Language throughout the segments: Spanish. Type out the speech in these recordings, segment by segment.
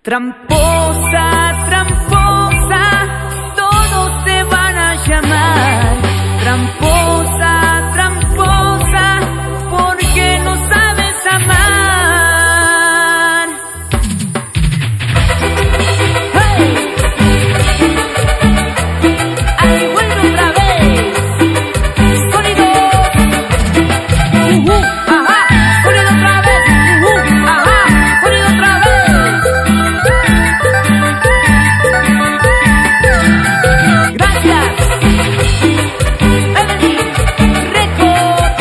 Tramposa, tramposa, todos te van a llamar. Tramposa, tramposa, porque no sabes amar. ¡Hey! Ahí vuelve otra vez. Sonido. Ajá. Sonido otra vez. Ajá. Sonido otra vez. Gracias. Melody Records.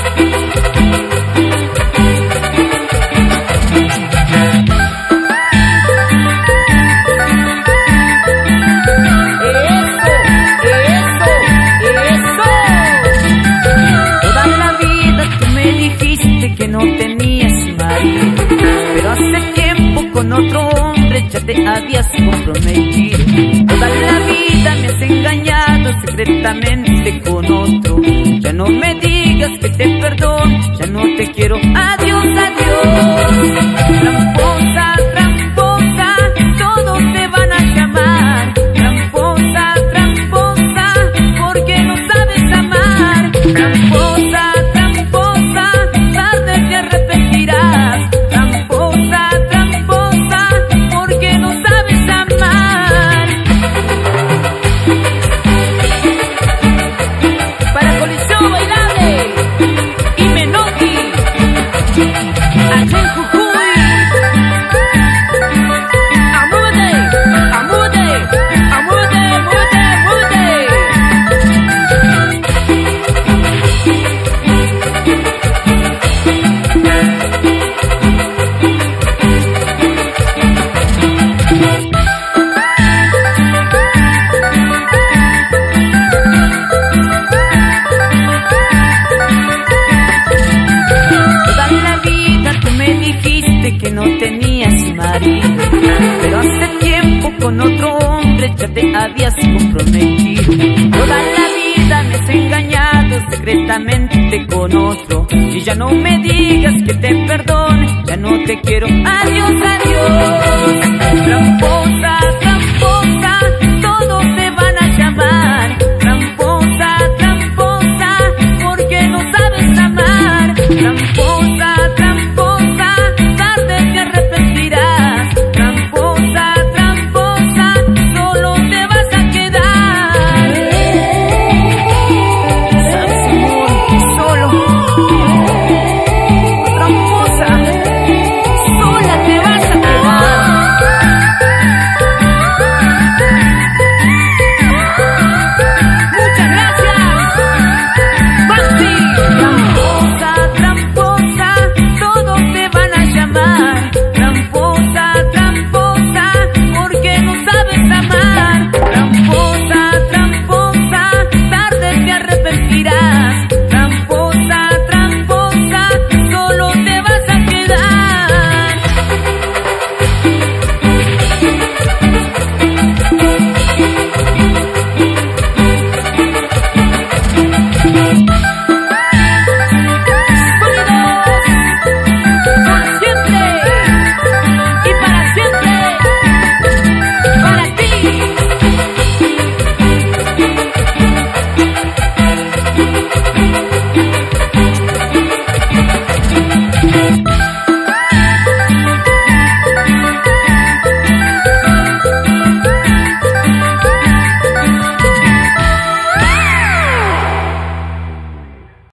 Toda la vida tú me dijiste que no tenías marido, pero hace tiempo con otro hombre ya te habías comprometido. Toda la vida me has engañado secretamente con otro. Ya no me digas que te perdono, ya no te quiero. Adiós, adiós. Tramposa, tramposa, todos te van a llamar. Tramposa, tramposa, porque no sabes amar. Tramposa, tramposa, tarde te arrepentirás. Tramposa, tramposa, porque no sabes amar. Para Colisión Bailable y Menotti, allá en Jujuy. Amúdate, amúdate, amúdate, amúdate, amúdate. Toda la vida tú me dijiste que no tenías marido, pero hace tiempo con otro hombre ya te habías comprometido. Toda la vida me has engañado secretamente con otro. Y ya no me digas que te perdone, ya no te quiero. Adiós, adiós.